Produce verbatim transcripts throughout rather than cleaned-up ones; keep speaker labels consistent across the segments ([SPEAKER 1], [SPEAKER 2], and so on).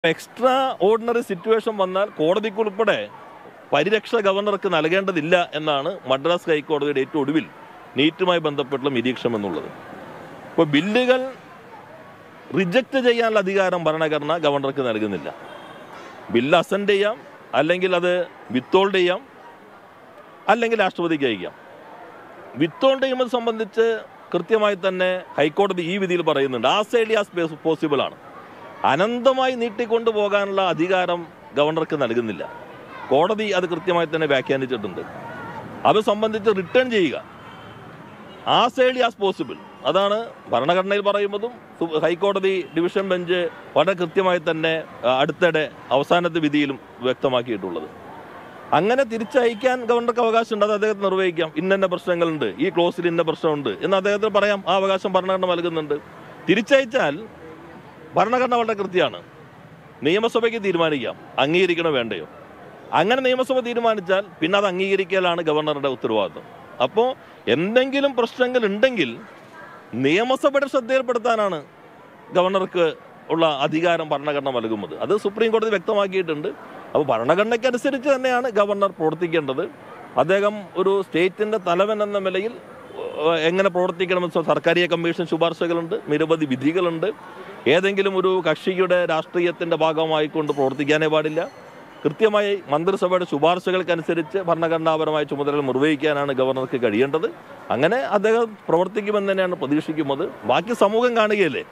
[SPEAKER 1] Extra ordinary situation വന്നാൽ കോടതിക്കുൾപ്പെടെ പരിരക്ഷ ഗവർണർക്ക് നൽകേണ്ടതില്ല എന്നാണ് മദ്രാസ് ഹൈക്കോടതിയുടെ ഏറ്റവും ഒടുവിൽ നീറ്റുമായി ബന്ധപ്പെട്ടുള്ള നിരീക്ഷണം എന്നുള്ളത്. ഇപ്പോൾ ബില്ലുകൾ റിജക്റ്റ് ചെയ്യാനുള്ള അധികാരം ഭരണഘടന ഗവർണർക്ക് നൽകുന്നില്ല. ബില്ല് അസെൻഡ് ചെയ്യാം, അല്ലെങ്കിൽ അത് വിത്തോൾഡ് ചെയ്യാം, അല്ലെങ്കിൽ രാഷ്ട്രപതിക്ക് അയക്കാം. വിത്തോൾഡ് ചെയ്യുന്നത് സംബന്ധിച്ച് കൃത്യമായി തന്നെ ഹൈക്കോടതി ഈ വിധിയിൽ പറയുന്നുണ്ട്. ആസ് ഏർലി ആസ് പോസിബിൾ ആണ്. അനന്തമായി നീട്ടിക്കൊണ്ടു പോകാനുള്ള അധികാരം ഗവർണർക്ക് നൽകുന്നില്ല. കോടതി അത് കൃത്യമായി തന്നെ വ്യാഖ്യാനിച്ചിട്ടുണ്ട്. അത് സംബന്ധിച്ച് റിട്ടേൺ ചെയ്യുക ആസ് ഏർലി ആസ് പോസിബിൾ, അതാണ് ഭരണഘടനയിൽ പറയുന്നതും ഹൈക്കോടതി ഡിവിഷൻ ബെഞ്ച് വളരെ കൃത്യമായി തന്നെ അടുത്തിടെ അവസാനത്തെ വിധിയിലും വ്യക്തമാക്കിയിട്ടുള്ളത്. അങ്ങനെ തിരിച്ചയക്കാൻ ഗവർണർക്ക് അവകാശമുണ്ട്. അത് അദ്ദേഹത്തിന് നിർവഹിക്കാം. ഇന്ന പ്രശ്നങ്ങളുണ്ട്, ഈ ക്ലോസിൽ ഇന്ന പ്രശ്നമുണ്ട് എന്ന് അദ്ദേഹത്തിന് പറയാം. ആ അവകാശം ഭരണഘടന നൽകുന്നുണ്ട്. തിരിച്ചയച്ചാൽ ഭരണഘടന വളരെ കൃത്യമാണ്. നിയമസഭയ്ക്ക് തീരുമാനിക്കാം അംഗീകരിക്കണോ വേണ്ടയോ. അങ്ങനെ നിയമസഭ തീരുമാനിച്ചാൽ പിന്നെ അത് അംഗീകരിക്കലാണ് ഗവർണറുടെ ഉത്തരവാദിത്വം. അപ്പോൾ എന്തെങ്കിലും പ്രശ്നങ്ങൾ ഉണ്ടെങ്കിൽ നിയമസഭയുടെ ശ്രദ്ധയിൽപ്പെടുത്താനാണ് ഗവർണർക്ക് ഉള്ള അധികാരം ഭരണഘടന നൽകുന്നത്. അത് സുപ്രീം കോടതി വ്യക്തമാക്കിയിട്ടുണ്ട്. അപ്പോൾ ഭരണഘടനയ്ക്ക് അനുസരിച്ച് തന്നെയാണ് ഗവർണർ പ്രവർത്തിക്കേണ്ടത്. അദ്ദേഹം ഒരു സ്റ്റേറ്റിൻ്റെ തലവൻ എന്ന നിലയിൽ എങ്ങനെ പ്രവർത്തിക്കണമെന്ന് സർക്കാരിയ കമ്മീഷൻ ശുപാർശകളുണ്ട്, നിരവധി വിധികളുണ്ട്. ഏതെങ്കിലും ഒരു കക്ഷിയുടെ രാഷ്ട്രീയത്തിൻ്റെ ഭാഗമായിക്കൊണ്ട് പ്രവർത്തിക്കാനേ പാടില്ല. കൃത്യമായി മന്ത്രിസഭയുടെ ശുപാർശകൾക്കനുസരിച്ച് ഭരണഘടനാപരമായ ചുമതലകൾ നിർവഹിക്കാനാണ് ഗവർണർക്ക് കഴിയേണ്ടത്. അങ്ങനെ അദ്ദേഹം പ്രവർത്തിക്കുമെന്ന് തന്നെയാണ് പ്രതീക്ഷിക്കുന്നത്. ബാക്കി സമൂഹം കാണുകയല്ലേ.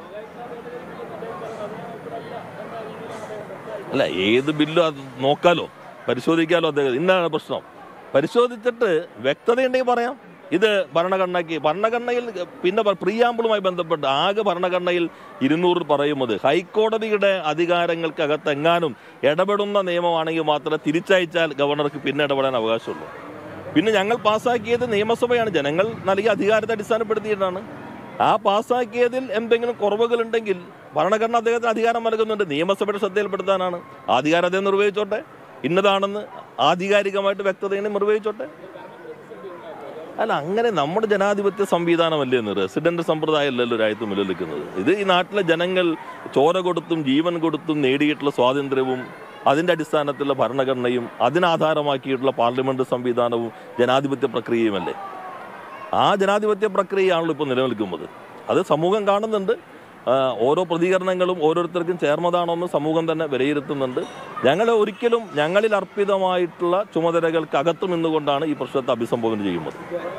[SPEAKER 1] അല്ല, ഏത് ബില്ലും അത് നോക്കാലോ, പരിശോധിക്കാലോ. അദ്ദേഹം ഇന്നാണ് പ്രശ്നം. പരിശോധിച്ചിട്ട് വ്യക്തതയുണ്ടെങ്കിൽ പറയാം. ഇത് ഭരണഘടനയ്ക്ക് ഭരണഘടനയിൽ പിന്നെ പ്രിയാമ്പിളുമായി ബന്ധപ്പെട്ട് ആകെ ഭരണഘടനയിൽ ഇരുന്നൂറിൽ പറയുന്നത് ഹൈക്കോടതിയുടെ അധികാരങ്ങൾക്കകത്ത് എങ്ങാനും ഇടപെടുന്ന നിയമമാണെങ്കിൽ മാത്രമേ തിരിച്ചയച്ചാൽ ഗവർണർക്ക് പിന്നെ ഇടപെടാൻ അവകാശമുള്ളൂ. പിന്നെ ഞങ്ങൾ പാസ്സാക്കിയത് നിയമസഭയാണ്, ജനങ്ങൾ നൽകിയ അധികാരത്തെ അടിസ്ഥാനപ്പെടുത്തിയിട്ടാണ്. ആ പാസ്സാക്കിയതിൽ എന്തെങ്കിലും കുറവുകളുണ്ടെങ്കിൽ ഭരണഘടന അദ്ദേഹത്തിന് അധികാരം നൽകുന്നുണ്ട്. നിയമസഭയുടെ ശ്രദ്ധയിൽപ്പെടുത്താനാണ്. ആ അധികാരം അദ്ദേഹം നിർവഹിച്ചോട്ടെ. ഇന്നതാണെന്ന് ആധികാരികമായിട്ട് വ്യക്തതയെ നിർവഹിച്ചോട്ടെ. അല്ല, അങ്ങനെ നമ്മുടെ ജനാധിപത്യ സംവിധാനമല്ലേ എന്ന്, റെസിഡന്റ് സമ്പ്രദായമല്ലല്ലോ രാജ്യത്ത് നിലനിൽക്കുന്നത്. ഇത് ഈ നാട്ടിലെ ജനങ്ങൾ ചോര കൊടുത്തും ജീവൻ കൊടുത്തും നേടിയിട്ടുള്ള സ്വാതന്ത്ര്യവും അതിൻ്റെ അടിസ്ഥാനത്തിലുള്ള ഭരണഘടനയും അതിനാധാരമാക്കിയിട്ടുള്ള പാർലമെന്റ് സംവിധാനവും ജനാധിപത്യ പ്രക്രിയയുമല്ലേ. ആ ജനാധിപത്യ പ്രക്രിയയാണല്ലോ ഇപ്പോൾ നിലനിൽക്കുന്നത്. അത് സമൂഹം കാണുന്നുണ്ട്. ഓരോ പ്രതികരണങ്ങളും ഓരോരുത്തർക്കും ചേർന്നതാണോ എന്ന് സമൂഹം തന്നെ വിലയിരുത്തുന്നുണ്ട്. ഞങ്ങൾ ഒരിക്കലും ഞങ്ങളിൽ അർപ്പിതമായിട്ടുള്ള ചുമതലകൾക്ക് അകത്തു നിന്നുകൊണ്ടാണ് ഈ പ്രശ്നത്തെ അഭിസംബോധന ചെയ്യുന്നത്.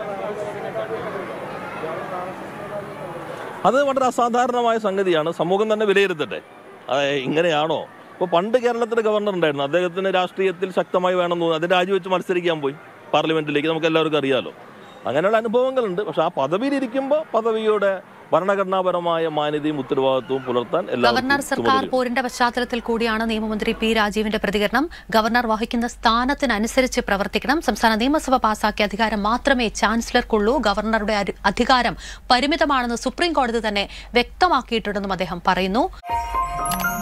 [SPEAKER 1] അത് വളരെ അസാധാരണമായ സംഗതിയാണ്. സമൂഹം തന്നെ വിലയിരുത്തട്ടെ. ഇങ്ങനെയാണോ? ഇപ്പോൾ പണ്ട് കേരളത്തിലെ ഗവർണർ ഉണ്ടായിരുന്നു. അദ്ദേഹത്തിന് രാഷ്ട്രീയത്തിൽ ശക്തമായി വേണമെന്ന് തോന്നി അതിൻ്റെ രാജിവെച്ച് മത്സരിക്കാൻ പോയി പാർലമെന്റിലേക്ക്. നമുക്ക് എല്ലാവർക്കും അറിയാലോ. അങ്ങനെയുള്ള അനുഭവങ്ങളുണ്ട്. പക്ഷെ ആ പദവിയിലിരിക്കുമ്പോൾ പദവിയുടെ ഭരണഘടനാപരമായ മാന്യതയും ഉത്തരവാദിത്വവും പുലർത്താൻ
[SPEAKER 2] ഗവർണർ സർക്കാർ പോരിന്റെ പശ്ചാത്തലത്തിൽ കൂടിയാണ് നിയമമന്ത്രി പി രാജീവിന്റെ പ്രതികരണം. ഗവർണർ വഹിക്കുന്ന സ്ഥാനത്തിനനുസരിച്ച് പ്രവർത്തിക്കണം. സംസ്ഥാന നിയമസഭ പാസാക്കിയ അധികാരം മാത്രമേ ചാൻസലർക്കുള്ളൂ. ഗവർണറുടെ അധികാരം പരിമിതമാണെന്ന് സുപ്രീം കോടതി തന്നെ വ്യക്തമാക്കിയിട്ടുണ്ടെന്നും അദ്ദേഹം പറയുന്നു.